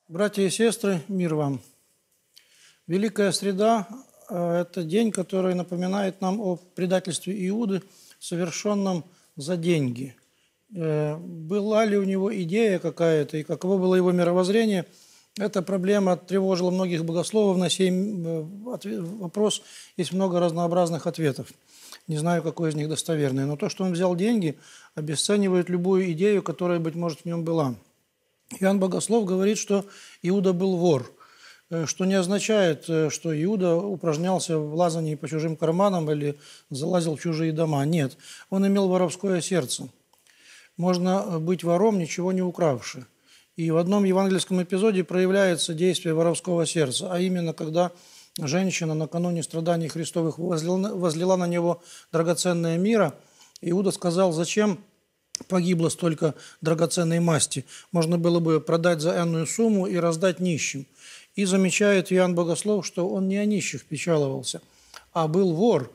Братья и сестры, мир вам! Великая Среда – это день, который напоминает нам о предательстве Иуды, совершенном за деньги. Была ли у него идея какая-то и каково было его мировоззрение, эта проблема тревожила многих богословов. На сей вопрос есть много разнообразных ответов. Не знаю, какой из них достоверный. Но то, что он взял деньги, обесценивает любую идею, которая, быть может, в нем была. Иоанн Богослов говорит, что Иуда был вор, что не означает, что Иуда упражнялся в лазании по чужим карманам или залазил в чужие дома. Нет, он имел воровское сердце. Можно быть вором, ничего не укравши. И в одном евангельском эпизоде проявляется действие воровского сердца, а именно, когда женщина накануне страданий Христовых возлила на него драгоценное мира, Иуда сказал: «Зачем погибло столько драгоценной масти? Можно было бы продать за энную сумму и раздать нищим». И замечает Иоанн Богослов, что он не о нищих печаловался, а был вор.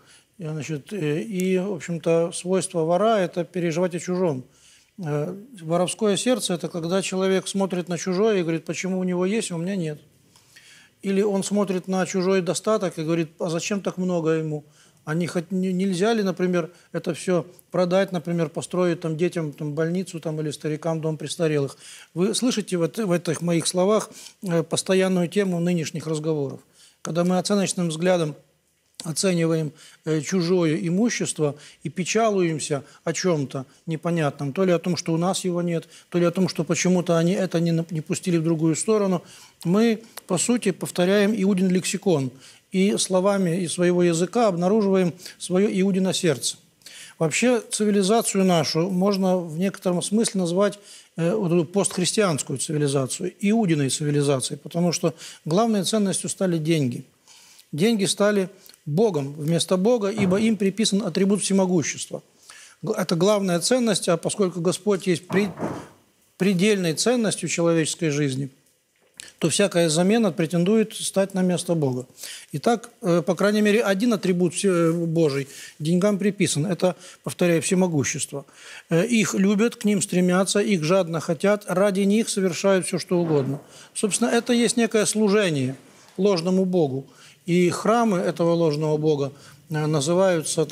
И, в общем-то, свойство вора – это переживать о чужом. Воровское сердце – это когда человек смотрит на чужое и говорит: почему у него есть, а у меня нет. Или он смотрит на чужой достаток и говорит: а зачем так много ему? Нельзя ли, например, это все продать, например, построить там детям больницу или старикам дом престарелых? Вы слышите в этих моих словах постоянную тему нынешних разговоров. Когда мы оценочным взглядом оцениваем чужое имущество и печалуемся о чем-то непонятном, то ли о том, что у нас его нет, то ли о том, что почему-то они это не пустили в другую сторону, мы, по сути, повторяем Иудин лексикон и словами из своего языка обнаруживаем свое Иудино сердце. Вообще цивилизацию нашу можно в некотором смысле назвать постхристианскую цивилизацию, Иудиной цивилизацией, потому что главной ценностью стали деньги. Деньги стали Богом вместо Бога, ибо им приписан атрибут всемогущества. Это главная ценность, а поскольку Господь есть предельной ценностью человеческой жизни, то всякая замена претендует стать на место Бога. Итак, по крайней мере, один атрибут Божий деньгам приписан. Это, повторяю, всемогущество. Их любят, к ним стремятся, их жадно хотят, ради них совершают все, что угодно. Собственно, это есть некое служение ложному Богу. И храмы этого ложного Бога называются,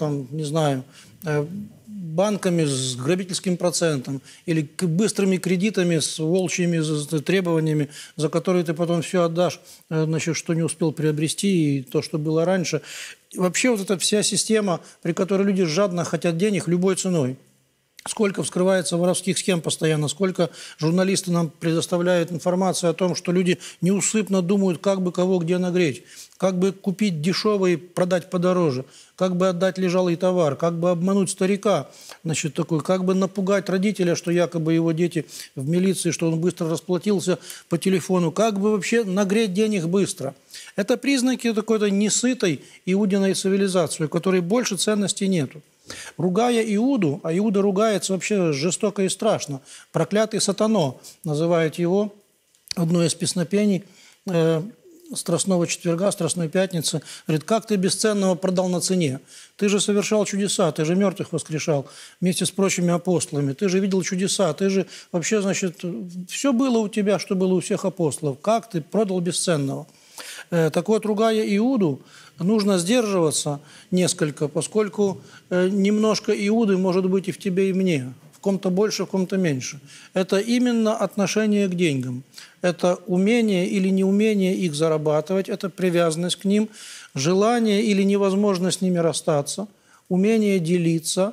банками с грабительским процентом или быстрыми кредитами с волчьими требованиями, за которые ты потом все отдашь, что не успел приобрести, и то, что было раньше. И вообще вот эта вся система, при которой люди жадно хотят денег любой ценой. Сколько вскрывается воровских схем постоянно, сколько журналисты нам предоставляют информацию о том, что люди неусыпно думают, как бы кого где нагреть, как бы купить дешево и продать подороже, как бы отдать лежалый товар, как бы обмануть старика, как бы напугать родителя, что якобы его дети в милиции, что он быстро расплатился по телефону, как бы вообще нагреть денег быстро. Это признаки такой-то несытой иудиной цивилизации, у которой больше ценностей нету. Ругая Иуду, а Иуда ругается вообще жестоко и страшно, проклятый сатано, называет его одно из песнопений Страстного четверга, Страстной пятницы, говорит: как ты бесценного продал на цене? Ты же совершал чудеса, ты же мертвых воскрешал вместе с прочими апостолами, ты же видел чудеса, ты же вообще, все было у тебя, что было у всех апостолов. Как ты продал бесценного? Так вот, ругая Иуду, нужно сдерживаться несколько, поскольку немножко Иуды может быть и в тебе, и в мне. В ком-то больше, в ком-то меньше. Это именно отношение к деньгам. Это умение или неумение их зарабатывать, это привязанность к ним, желание или невозможность с ними расстаться, умение делиться,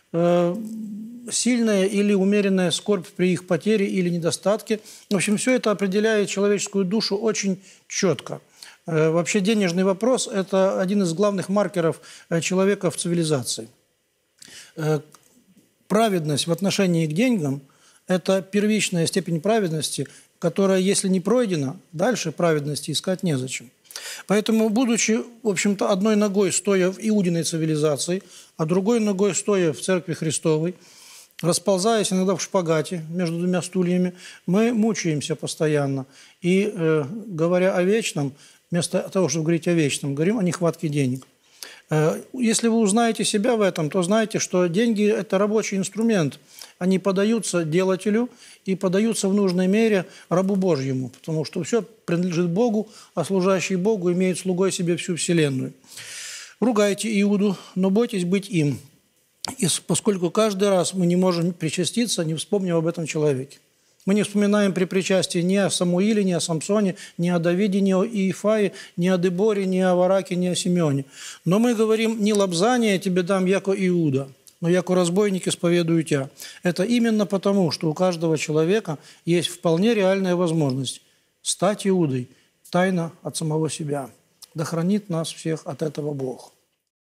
сильная или умеренная скорбь при их потере или недостатке. В общем, все это определяет человеческую душу очень четко. Вообще денежный вопрос – это один из главных маркеров человека в цивилизации. Праведность в отношении к деньгам – это первичная степень праведности, которая, если не пройдена, дальше праведности искать незачем. Поэтому, будучи, в общем-то, одной ногой стоя в иудиной цивилизации, а другой ногой стоя в Церкви Христовой, расползаясь иногда в шпагате между двумя стульями, мы мучаемся постоянно. И, говоря о вечном, вместо того, чтобы говорить о вечном, говорим о нехватке денег. Если вы узнаете себя в этом, то знаете, что деньги – это рабочий инструмент. Они подаются делателю и подаются в нужной мере рабу Божьему, потому что все принадлежит Богу, а служащий Богу имеет слугой себе всю вселенную. Ругайте Иуду, но бойтесь быть им, поскольку каждый раз мы не можем причаститься, не вспомнив об этом человеке. Мы не вспоминаем при причастии ни о Самуиле, ни о Самсоне, ни о Давиде, ни о Иефае, ни о Деборе, ни о Вараке, ни о Симеоне. Но мы говорим: «Не лобзание тебе дам, яко Иуда, но яко разбойник исповедую тебя». Это именно потому, что у каждого человека есть вполне реальная возможность стать Иудой тайно от самого себя. Да хранит нас всех от этого Бог.